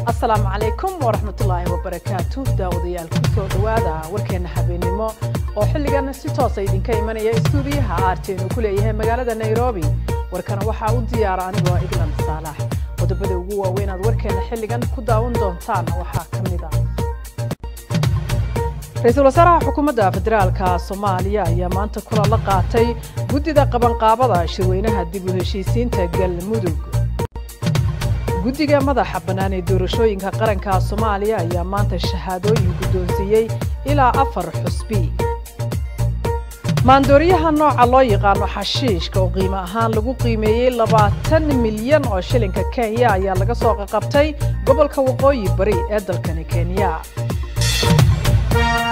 السلام عليكم ورحمة الله وبركاته داوديال كسو دوادا وركينا حبينيمو oo xilligan si toos ah idinka imanaya stuudiyaha arteen ku leeyahay magaalada Nairobi warkana waxa uu diyaar anigoo Iglan Saalax wadabada ugu waaweyn aad warkeena xilligan ku daawan doontaan waxa kamid ah Ra'iisul Wasaaraha Xukuumadda Federaalka Soomaaliya ayaa maanta kula la qaatay guddida qabanqaabada shirweynaha dib u heshiisiinta Galmudug guddiga madaxa bannaan ee doorashooyinka qaranka Soomaaliya ayaa maanta shahaadooyin guddoonsiiyay ilaa 4 xusbi maandooriyaha nooca loo yaqaan xashiishka oo qiimo ahaan lagu qiimeeyay 20 milyan oo shilinka Kenya ayaa laga soo qabtay gobolka Waqooyi Bari ee dalka Kenya